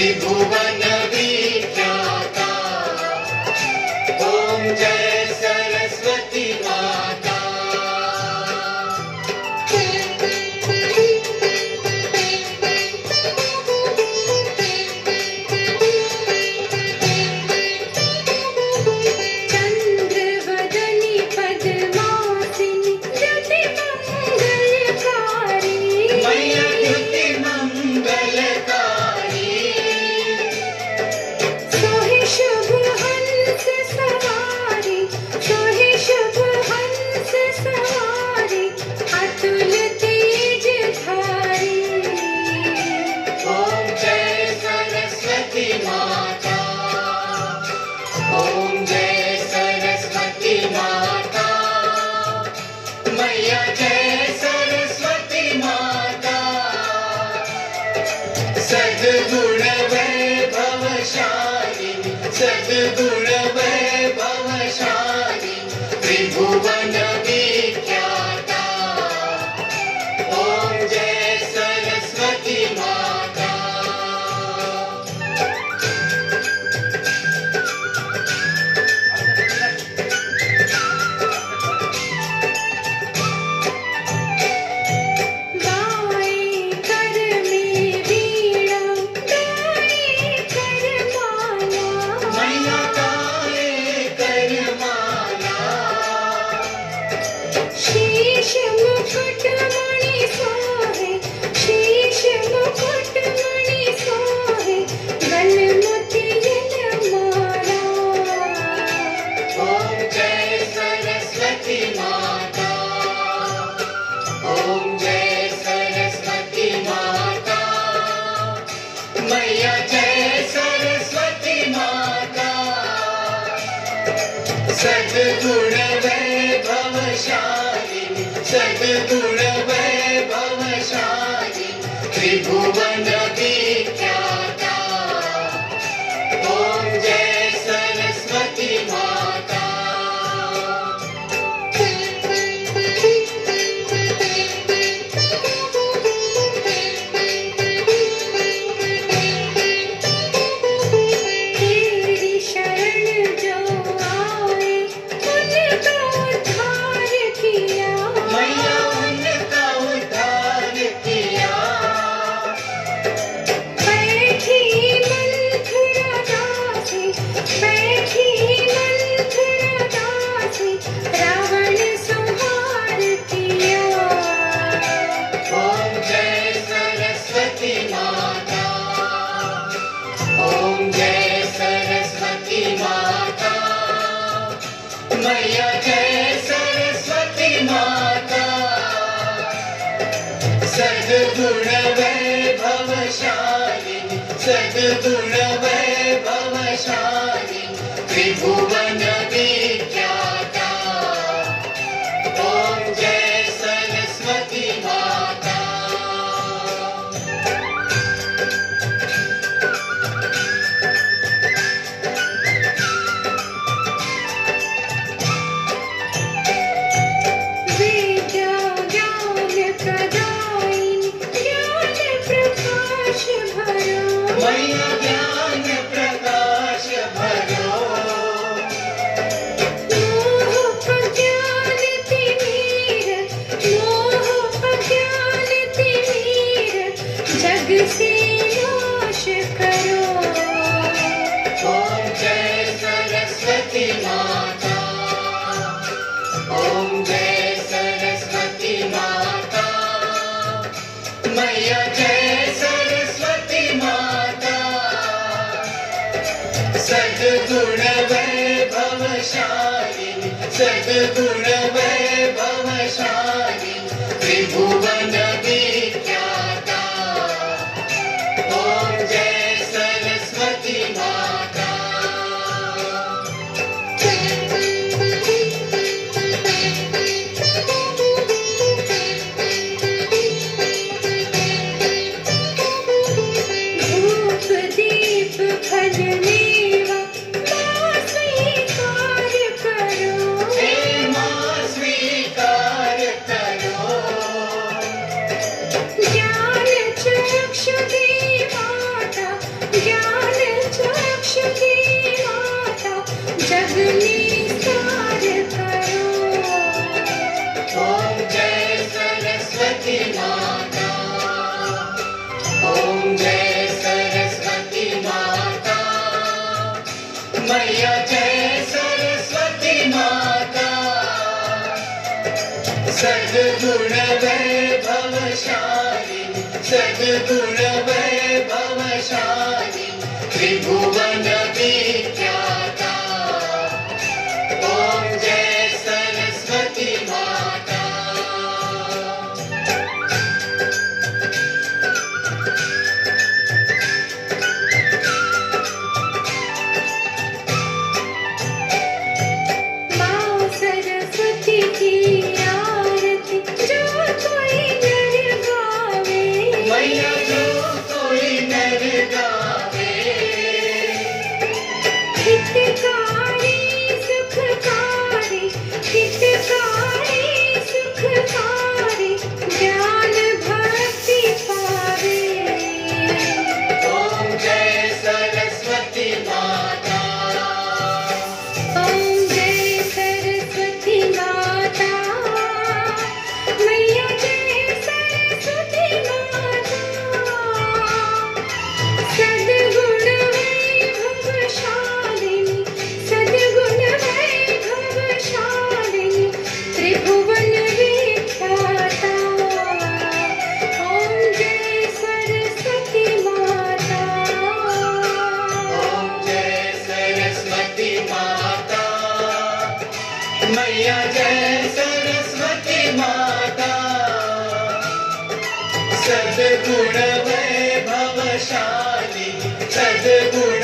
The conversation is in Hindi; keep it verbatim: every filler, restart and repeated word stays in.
त्रिभुवन विख्याता। ओम जय सरस्वती माता। सद्गुण वैभवशालिनी, सद्गुण वैभवशालिनी, त्रिभुवन विख्याता। ओम जय सरस्वती माता। सद्गुण वैभवशालिनी, सद्गुण वैभवशालिनी, त्रिभुवन विख्याता। ओम जय सरस्वती माता। मैया जय सरस्वती माता। सद्गुण वैभवशालिनी, सद्गुण वैभवशालिनी, त्रिभुवन विख्याता। ओम जय सरस्वती माता। मैया ज्ञान प्रकाश भरो। मोह अज्ञान तिमिर, मोह अज्ञान तिमिर, जग से नाश करो। ओम जय सरस्वती माता। ओम जय सरस्वती माता। मैया जय सद्गुण वैभवशालिनी, सद्गुण वैभवशालिनी, त्रिभुवन विख्याता। ओम जय सरस्वती माता। धूप दीप फल मेवा स्वीकार करो। सद्गुण वैभवशालिनी सद्गुण वैभवशालिनी त्रिभुवन विख्याता ओम जय सरस्वती माता। माँ सरस्वती की आरती जो कोई नर गावे मैया जो कोई नर गावे हितकारी सुखकारी हितकारी सुखकारी ज्ञान भक्ति पावे ओम जय सरस्वती माता ओम जय सरस्वती माता मैया जय सरस्वती माता सद्गुण वैभवशालिनी सद्गुण वैभवशालिनी त्रिभुवन विख्याता ओम जय सरस्वती माता ओम जय सरस्वती माता मैया जय सरस्वती माता सद्गुण वैभवशालिनी सद्गुण